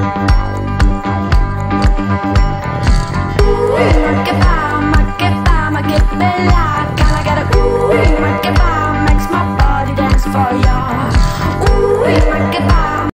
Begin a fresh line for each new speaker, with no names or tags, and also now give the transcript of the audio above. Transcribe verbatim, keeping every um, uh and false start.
Ma che fa, ma che fa, ma che bella. Can I get a ooh, ma che fa, makes my body dance for you.